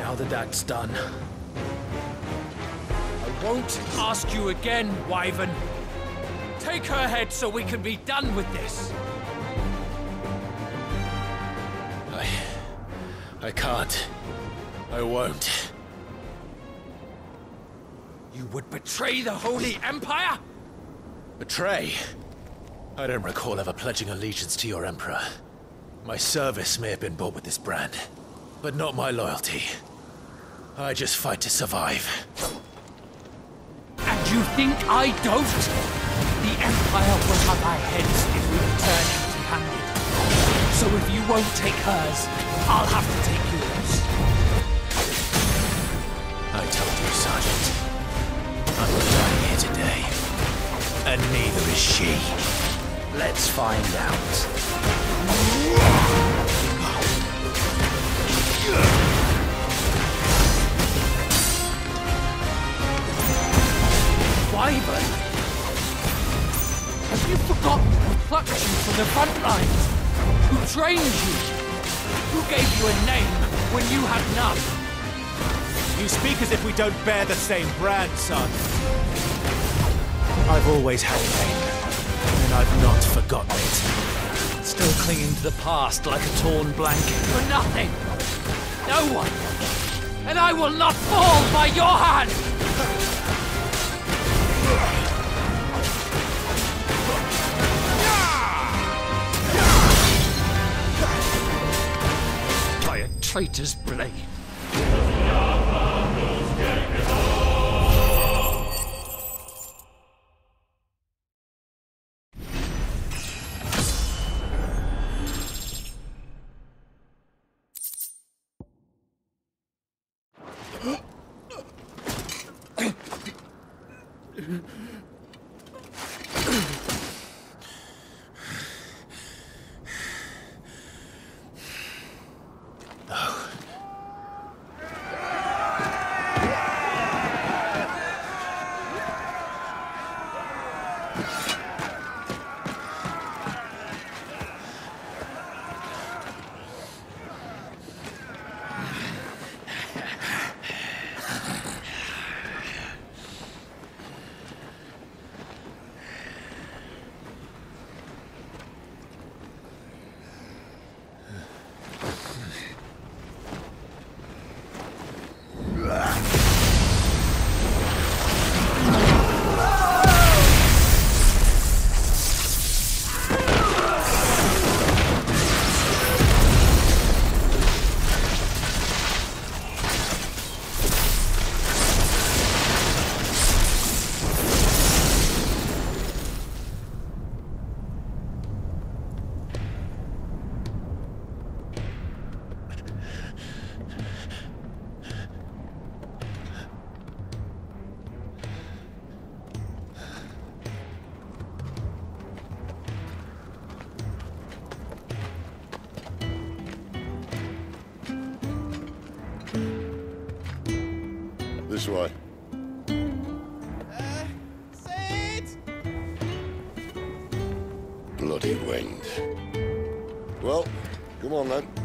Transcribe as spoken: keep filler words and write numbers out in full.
Now that that's done... I won't ask you again, Wyvern. Take her head so we can be done with this. I... I can't. I won't. You would betray the Holy Empire? Betray? I don't recall ever pledging allegiance to your Emperor. My service may have been bought with this brand, but not my loyalty. I just fight to survive. And you think I don't? The Empire will have our heads if we return empty-handed. So if you won't take hers, I'll have to take yours. I told you, Sergeant. I'm not dying here today. And neither is she. Let's find out. Wyvern! Have you forgotten who plucked you from the front lines? Who trained you? Who gave you a name when you had none? You speak as if we don't bear the same brand, son. I've always had a name, and I've not forgotten it. Still clinging to the past like a torn blanket. For nothing! No one! And I will not fall by your hand! By a traitor's blade. This way. Uh, say it! Bloody wind. Well, come on then.